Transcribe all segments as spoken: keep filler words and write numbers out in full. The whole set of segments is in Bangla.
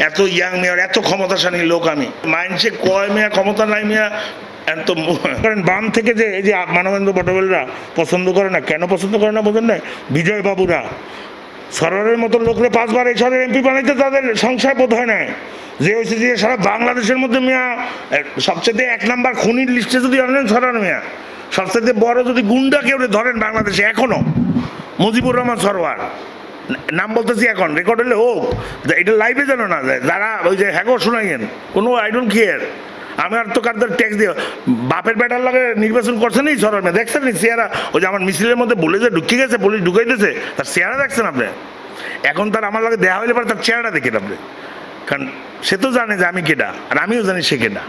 এত ইয়াং মেয়র, এত ক্ষমতাশালী লোক আমি। মাইন্ডসে কয় মেয়া ক্ষমতা নাই মেয়া এত করেন। বাম থেকে যে এই যে মানবেন্দ্র বটবেলরা পছন্দ করে না, কেন পছন্দ করে না বোঝেন না? বিজয় বাবুরা সরোয়ারের মতো লোকরে পাঁচবার এই শহরের এমপি বানাইতে তাদের সংশয় বোধ হয় না। যে হয়েছে যে সারা বাংলাদেশের মধ্যে মেয়া সবচেয়ে এক নাম্বার খুনির লিস্টে যদি আনেন সরোয়ার মেয়া, সবচেয়ে বড় যদি গুন্ডা কেউ ধরেন বাংলাদেশে এখনো মুজিবুর রহমান সরোয়ার। নাম বলতেছি এখন, রেকর্ড হলে হোক, এটা লাইভে যেন না যায়। যারা ওই যে হ্যাগো শোনাইয়েন, কোনো আই ডোন্ট কেয়ার। আমি আর তো কারদের ট্যাক্স দিয়ে বাপের বেটার লাগে নির্বাচন করছেন এই সরকার মেয়ে, দেখছেন নি চেহারা? ওই যে আমার মিছিলের মধ্যে বলে যে ঢুকে গেছে, পুলিশ ঢুকাইতেছে, তার চেহারা দেখছেন আপনি? এখন তার আমার লাগে দেওয়া হইলে পরে তার চেহারাটা দেখেন আপনি, কারণ সে তো জানে যে আমি কেডা, আর আমিও জানি সে কেডা।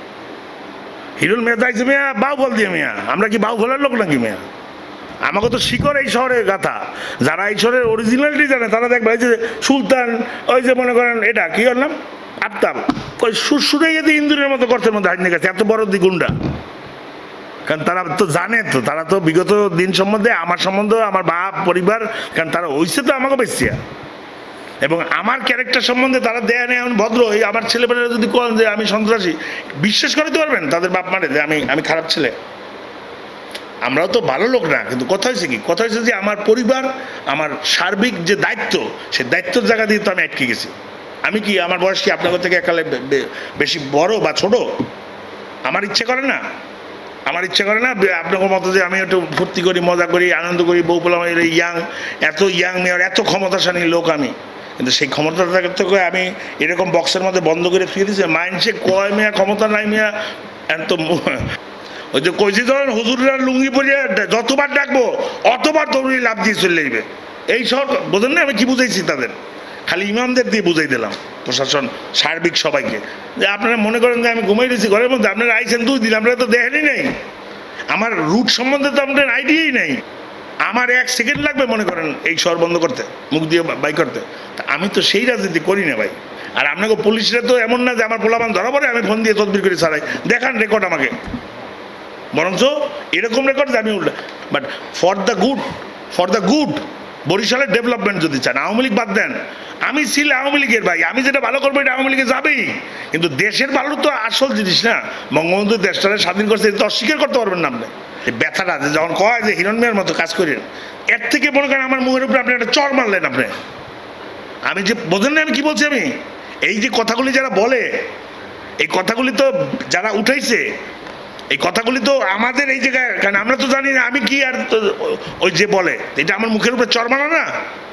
হিরুল মেয়ে যাইছে মেয়া বাউ বল দিয়ে মেয়া, আমরা কি বাউ ভোলার লোক নাকি মেয়া? আমাকে তো শিকড় এই শহরের গাথা। যারা এই শহরের অরিজিনালিটি জানে তারা দেখবে এই যে সুলতান, ওই যে মনে করেন এটা কি করলাম আফতাব, ওই সুরসুরে গেছে ইন্দুরের মতো করতে মধ্যে হাজির গেছে, এত বড় দ্বিগুন্ডা। কারণ তারা তো জানে, তো তারা তো বিগত দিন সম্বন্ধে আমার সম্বন্ধে, আমার বাপ পরিবার, কারণ তারা হইছে তো আমাকে বেশিয়া, এবং আমার ক্যারেক্টার সম্বন্ধে তারা দেয় নেই এমন ভদ্র। এই আমার ছেলেমেয়েরা যদি করেন যে আমি সন্ত্রাসী, বিশ্বাস করতে পারবেন তাদের বাপ মানে যে আমি আমি খারাপ ছেলে। আমরাও তো ভালো লোক না, কিন্তু কথা হয়েছে কি, কথা হয়েছে যে আমার পরিবার, আমার সার্বিক যে দায়িত্ব, সেই দায়িত্বের জায়গা দিয়ে তো আমি আটকে গেছি। আমি কি আমার বয়স কি আপনাদের থেকে একালে বেশি বড় বা ছোট? আমার ইচ্ছে করে না, আমার ইচ্ছে করে না আপনাদের মতো যে আমি একটু ফুর্তি করি, মজা করি, আনন্দ করি, বউ বললাম ইয়াং, এত ইয়াং মেয়র, এত ক্ষমতাশালী লোক আমি, কিন্তু সেই ক্ষমতাটাকে থেকে আমি এরকম বক্সের মধ্যে বন্ধ করে ফিরে দিয়েছি। মাইন্ডসে কয় মেয়া ক্ষমতা নাই মেয়া এত। ওই যে কইছি ধরেন হুজুররা লুঙ্গি পরিয়ে যতবার ডাকবো অতবার দৌড়ি লাভ দিয়ে চলে যাবে এই শহর, বোঝেন না আমি কি বুঝাইছি তাদের? খালি ইমামদের দিয়ে বুঝাই দিলাম, প্রশাসন সার্বিক সবাইকে, যে আপনারা মনে করেন যে আমি ঘুমাই দিয়েছি ঘরের মধ্যে, আপনারা আইসেন দুই দিন, আপনারা তো দেখেনই নেই আমার রুট সম্বন্ধে, তো আপনার আইডিয়াই নেই। আমার এক সেকেন্ড লাগবে মনে করেন এই শহর বন্ধ করতে, মুখ দিয়ে বাই করতে। তা আমি তো সেই রাজনীতি করি না ভাই। আর আপনাকে পুলিশরা তো এমন না যে আমার পোলাপান ধরা পড়ে আমি ফোন দিয়ে তদবির করে ছাড়াই, দেখান রেকর্ড আমাকে, বরঞ্চ এরকম রেকর্ড আমি উল্টা। But for the good, for the good বরিশালের ডেভেলপমেন্ট যদি চান, আওয়ামী লীগ বাদ দেন, আমি ছিল আওয়ামী লীগের ভাই, আমি যেটা ভালো করবো এটা আওয়ামী লীগে যাবেই, কিন্তু দেশের ভালো তো আসল জিনিস না। বঙ্গবন্ধু দেশটাকে স্বাধীন করছে, এটা অস্বীকার করতে পারবেন না আপনি। এই ব্যথাটা যখন কয় যে হিরণ মেয়ের মতো কাজ করেন, এর থেকে মনে করেন আমার মুখের উপরে আপনি একটা চর মারলেন আপনি। আমি যে বোঝেন না আমি কি বলছি? আমি এই যে কথাগুলি যারা বলে, এই কথাগুলি তো যারা উঠাইছে, এই কথাগুলি তো আমাদের এই জায়গায়, কারণ আমরা তো জানি না আমি কি, আর ওই যে বলে এটা আমার মুখের উপরে চর মারা না।